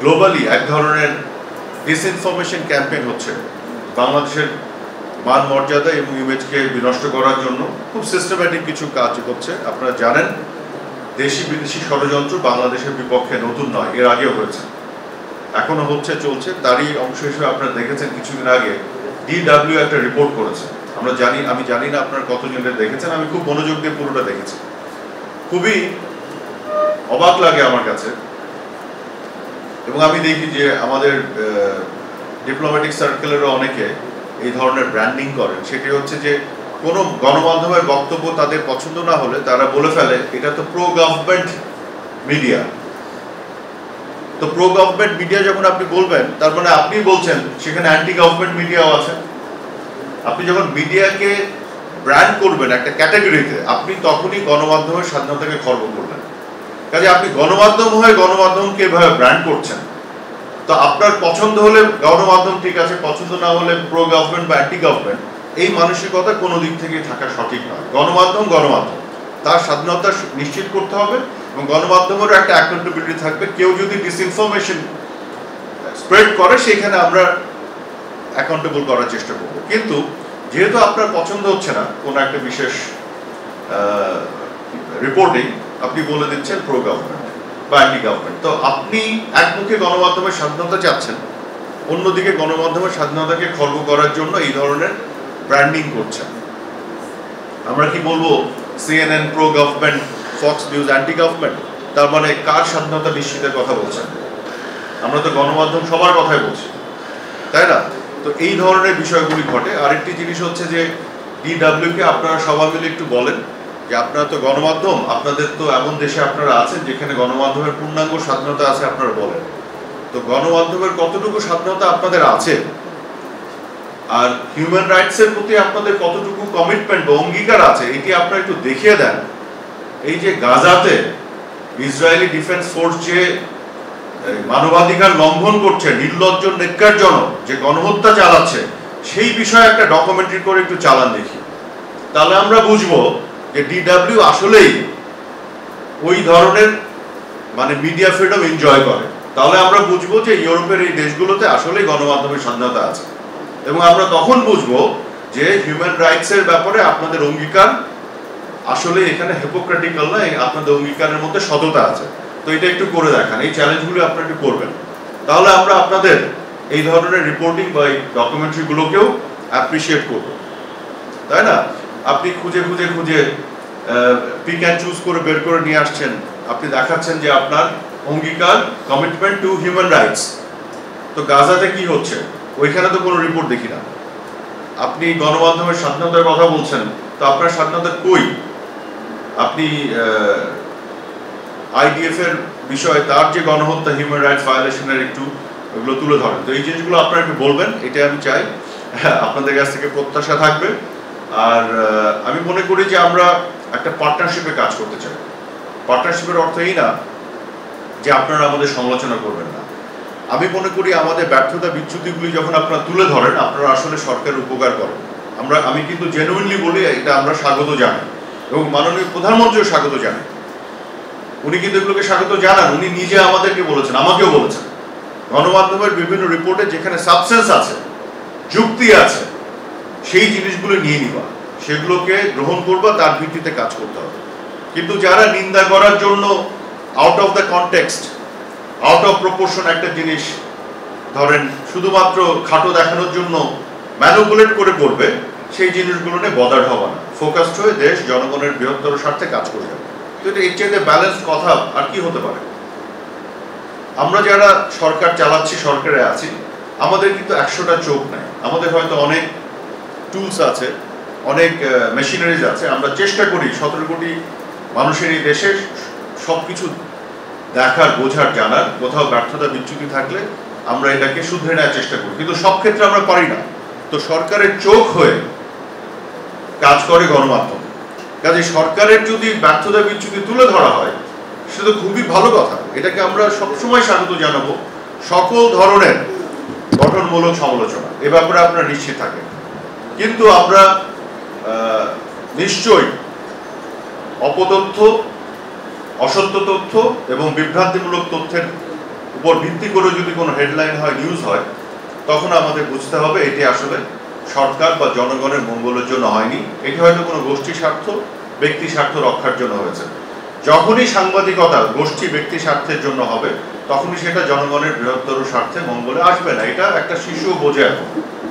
Globally এক ধরনের disinformation campaign হচ্ছে বাংলাদেশের মান মর্যাদা এবং ইমেজকে বিনষ্ট করার জন্য। খুব সিস্টেম্যাটিক কিছু কাজ করছে। আপনারা জানেন দেশি বিদেশি ষড়যন্ত্র বাংলাদেশের বিপক্ষে নতুন নয়, এর আগেও হয়েছে, এখনো হচ্ছে, চলছে। তারই অংশ হিসেবে আপনারা দেখেছেন কিছুদিন আগে DW একটা রিপোর্ট করেছে। আমি জানি না আপনারা কতজনের দেখেছেন, আমি খুব মনোযোগ দিয়ে পুরোটা দেখেছি। খুবই অবাক লাগে আমার কাছে। এবং আমি দেখি যে আমাদের ডিপ্লোম্যাটিক সার্কেলেরও অনেকে এই ধরনের ব্র্যান্ডিং করেন। সেটি হচ্ছে যে কোনো গণমাধ্যমের বক্তব্য তাদের পছন্দ না হলে তারা বলে ফেলে এটা তো প্রো গভর্নমেন্ট মিডিয়া। তো প্রো গভর্নমেন্ট মিডিয়া যখন আপনি বলবেন, তার মানে আপনি বলছেন সেখানে অ্যান্টি গভর্নমেন্ট মিডিয়াও আছে। আপনি যখন মিডিয়াকে ব্র্যান্ড করবেন একটা ক্যাটাগরিতে, আপনি তখনই গণমাধ্যমের স্বাধীনতাকে খর্ব করবেন। কাজে আপনি গণমাধ্যম হয়ে গণমাধ্যমকে এভাবে ব্র্যান্ড করছেন। তো আপনার পছন্দ হলে গণমাধ্যম ঠিক আছে, পছন্দ না হলে প্রো গভর্নমেন্ট বা অ্যান্টি গভর্নমেন্ট, এই মানসিকতা কোনো দিক থেকে থাকা সঠিক নয়। গণমাধ্যম তার স্বাধীনতা নিশ্চিত করতে হবে এবং গণমাধ্যমেরও একটা অ্যাকাউন্টেবিলিটি থাকবে। কেউ যদি ডিসইনফরমেশন স্প্রেড করে সেখানে আমরা অ্যাকাউন্টেবল করার চেষ্টা করব। কিন্তু যেহেতু আপনার পছন্দ হচ্ছে না কোনো একটা বিশেষ রিপোর্টিং, আপনি বলে দিচ্ছেন প্রো গভর্নমেন্ট বা অ্যান্টি গভর্নমেন্ট। তো আপনি একমুখে গণমাধ্যমের স্বাধীনতা চাচ্ছেন, অন্যদিকে গণমাধ্যমের স্বাধীনতাকে খর্ব করার জন্য এই ধরনের ব্র্যান্ডিং করছেন। আমরা কি বলবো CNN pro government, Fox News anti government? তার মানে কার স্বাধীনতা নিশ্চিতের কথা বলছেন? আমরা তো গণমাধ্যম সবার কথাই বলছি, তাই না? তো এই ধরনের বিষয়গুলি ঘটে। আরেকটি জিনিস হচ্ছে যে DW কে আপনারা সবাই মিলে একটু বলেন যে আপনারা তো গণমাধ্যম, আপনাদের তো এমন দেশে আপনারা আছেন যেখানে গণমাধ্যমের পূর্ণাঙ্গ স্বাধীনতা আছে, আপনারা বলেন তো গণমাধ্যমের কতটুকু স্বাধীনতা আপনাদের আছে, আর হিউম্যান রাইটসের প্রতি আপনাদের কতটুকু কমিটমেন্ট বা অঙ্গীকার আছে, এটি আপনারা একটু দেখিয়ে দেন। এই যে গাজাতে ইসরায়েলি ডিফেন্স ফোর্স যে মানবাধিকার লঙ্ঘন করছে, নির্লজ্জ নেক্কারজনক যে গণহত্যা চালাচ্ছে, সেই বিষয়ে একটা ডকুমেন্টারি করে একটু চালান দেখি। তাহলে আমরা বুঝবো যে DW আসলেই ওই ধরনের মানে মিডিয়া ফ্রিডম এনজয় করে। তাহলে আমরা বুঝবো যে ইউরোপের এই দেশগুলোতে আসলেই গণমাধ্যমের স্বাধীনতা আছে, এবং আমরা তখন বুঝবো যে হিউম্যান রাইটসের ব্যাপারে আপনাদের অঙ্গীকার আসলে এখানে হিপোক্রেটিক্যাল না, আপনাদের অঙ্গীকারের মধ্যে সততা আছে। তো এটা একটু করে দেখান, এই চ্যালেঞ্জগুলো আপনারা একটু করবেন। তাহলে আমরা আপনাদের এই ধরনের রিপোর্টিং বা এই ডকুমেন্টারিগুলোকেও অ্যাপ্রিসিয়েট করব, তাই না? আপনি খুঁজে খুঁজে খুঁজে পিক অ্যান্ড চুজ করে বের করে নিয়ে আসছেন, আপনি দেখাচ্ছেন যে আপনার অঙ্গীকার, কমিটমেন্ট টু হিউম্যান রাইটস। তো গাজাতে কি হচ্ছে ওইখানে তো কোনো রিপোর্ট দেখি না। আপনি গণমাধ্যমের স্বাধীনতার কথা বলছেন, তো আপনার স্বাধীনতা কই? আপনি IDF এর বিষয়ে তার যে গণহত্যা, হিউম্যান রাইটস ভায়োলেশনের একটু ওগুলো তুলে ধরেন। তো এই জিনিসগুলো আপনারা একটু বলবেন, এটা আমি চাই, আপনাদের কাছ থেকে প্রত্যাশা থাকবে। আর আমি মনে করি যে আমরা একটা পার্টনারশিপে কাজ করতে চাই। পার্টনারশিপের অর্থ এই না যে আপনারা আমাদের সমালোচনা করবেন না। আমি মনে করি আমাদের ব্যর্থতা বিচ্যুতিগুলি যখন আপনারা তুলে ধরেন, আপনারা আসলে সরকারের উপকার করেন। আমি কিন্তু জেনুইনলি বলি, এটা আমরা স্বাগত জানাই এবং মাননীয় প্রধানমন্ত্রীও স্বাগত জানাই। উনি কিন্তু এগুলোকে স্বাগত জানান, উনি নিজে আমাদেরকে বলেছেন, আমাকেও বলেছেন, গণমাধ্যমের বিভিন্ন রিপোর্টে যেখানে সাবস্টেন্স আছে, যুক্তি আছে, সেই জিনিসগুলো নিয়ে নিবা, সেগুলোকে গ্রহণ করবা, তার ভিত্তিতে কাজ করতে হবে। কিন্তু যারা নিন্দা করার জন্য out of the context, out of proportion একটা জিনিস ধরেন শুধুমাত্র খাটো দেখানোর জন্য ম্যানিপুলেট করে করবে, সেই জিনিসগুলো নিয়ে বদার্ড হবে না, ফোকাসড হয়ে দেশ জনগণের বৃহত্তর স্বার্থে কাজ করে যাবে। তো এটা এর চাইতে ব্যালেন্স কথা আর কি হতে পারে? আমরা যারা সরকার চালাচ্ছি, সরকারে আছি, আমাদের কিন্তু 100টা চোখ নাই। আমাদের হয়তো অনেক টুলস আছে, অনেক মেশিনারিজ আছে। আমরা চেষ্টা করি 17 কোটি মানুষের এই দেশে সবকিছু দেখার, বোঝার, জানার। কোথাও ব্যর্থতা বিচ্যুতি থাকলে আমরা এটাকে শুধরে নেওয়ার চেষ্টা করি, কিন্তু সব ক্ষেত্রে আমরা পারি না। তো সরকারের চোখ হয়ে কাজ করে গণমাধ্যম। কাজে সরকারের যদি ব্যর্থতা বিচ্যুতি তুলে ধরা হয়, সেটা তো খুবই ভালো কথা। এটাকে আমরা সবসময় স্বাগত জানাবো। সকল ধরনের গঠনমূলক সমালোচনা, এ ব্যাপারে আপনারা নিশ্চিত থাকেন। কিন্তু আমরা নিশ্চয়ই অপতথ্য, অসত্য তথ্য এবং বিভ্রান্তিমূলক তথ্যের উপর ভিত্তি করে যদি কোনো হেডলাইন হয়, নিউজ হয়, তখন আমাদের বুঝতে হবে এটি আসলে সরকার বা জনগণের মঙ্গলের জন্য হয়নি, এটি হয়তো কোনো গোষ্ঠী স্বার্থ, ব্যক্তি স্বার্থ রক্ষার জন্য হয়েছে। যখনই সাংবাদিকতা গোষ্ঠী ব্যক্তি স্বার্থের জন্য হবে, তখনই সেটা জনগণের বৃহত্তর স্বার্থে মঙ্গলে আসবে না। এটা একটা শিশুও বোঝে এখন।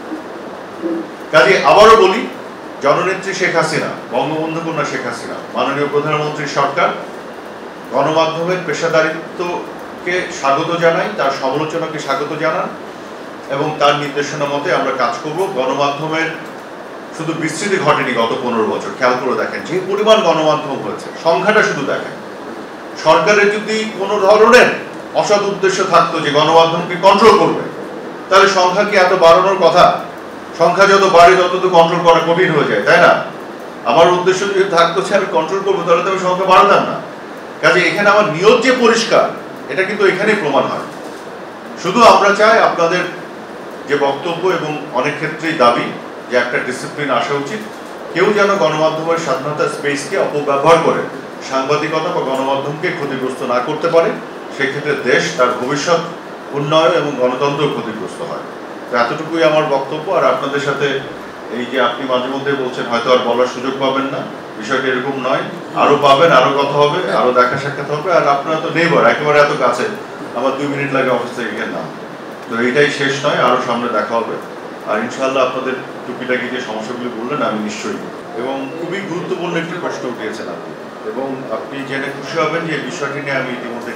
কাজে আবারও বলি, জননেত্রী শেখ হাসিনা, বঙ্গবন্ধু কন্যা শেখ হাসিনা, মাননীয় প্রধানমন্ত্রীর সরকার গণমাধ্যমের পেশাদারিত্বকে স্বাগত জানাই, তার সমালোচনাকে স্বাগত জানান এবং তার নির্দেশনা মতে আমরা কাজ করব। গণমাধ্যমের শুধু বিস্তৃতি ঘটেনি গত 15 বছর, খেয়াল করে দেখেন যে পরিমাণ গণমাধ্যম হয়েছে, সংখ্যাটা শুধু দেখেন। সরকারের যদি কোনো ধরনের অসৎ উদ্দেশ্য থাকতো যে গণমাধ্যমকে কন্ট্রোল করবে, তাহলে সংখ্যা কি এত বাড়ানোর কথা? সংখ্যা যত বাড়ে তত তো কন্ট্রোল করা কঠিন হয়ে যায়, তাই না? আমার উদ্দেশ্য যদি থাকতো যে আমি কন্ট্রোল করবো, তাহলে তো আমি সংখ্যা বাড়াতাম না। কাজে এখানে আমার নিয়ত যে পরিষ্কার, এটা কিন্তু এখানেই প্রমাণ হয়। শুধু আমরা চাই আপনাদের যে বক্তব্য এবং অনেক ক্ষেত্রেই দাবি যে একটা ডিসিপ্লিন আসা উচিত, কেউ যেন গণমাধ্যমের স্বাধীনতার স্পেসকে অপব্যবহার করে সাংবাদিকতা বা গণমাধ্যমকে ক্ষতিগ্রস্ত না করতে পারে, সেক্ষেত্রে দেশ তার ভবিষ্যৎ উন্নয়ন এবং গণতন্ত্র ক্ষতিগ্রস্ত হয়। তো এতটুকুই আমার বক্তব্য। আর আপনাদের সাথে এই যে আপনি মাঝে মধ্যে বলছেন হয়তো আর বলার সুযোগ পাবেন না, বিষয়টা এরকম নয়, আরো পাবেন, আরো কথা হবে, আরো দেখা সাক্ষাৎ হবে। আর আপনারা তো নেইবার, একেবারে এত কাছে, আমার 2 মিনিট লাগে অফিস থেকে এখানে নাম। তো এইটাই শেষ নয়, আরো সামনে দেখা হবে। আর ইনশাআল্লাহ আপনাদের টুকিটাকি যে সমস্যাগুলি বললেন আমি নিশ্চয়ই, এবং খুবই গুরুত্বপূর্ণ একটি প্রশ্ন উঠিয়েছেন আপনি, এবং আপনি জেনে খুশি হবেন যে এই বিষয়টি নিয়ে আমি ইতিমধ্যে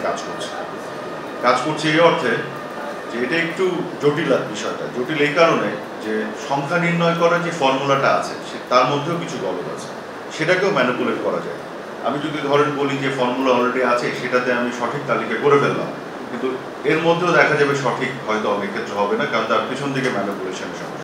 কাজ করছি এই অর্থে যে এটা একটু জটিল। বিষয়টা জটিল এই কারণে যে সংখ্যা নির্ণয় করার যে ফর্মুলাটা আছে তার মধ্যেও কিছু গলদ আছে, সেটাকেও ম্যানিপুলেট করা যায়। আমি যদি ধরেন বলি যে ফর্মুলা অলরেডি আছে, সেটাতে আমি সঠিক তালিকা করে ফেললাম, কিন্তু এর মধ্যেও দেখা যাবে সঠিক হয়তো অনেক ক্ষেত্রে হবে না, কারণ তার পিছন দিকে ম্যানিপুলেশন সমস্যা।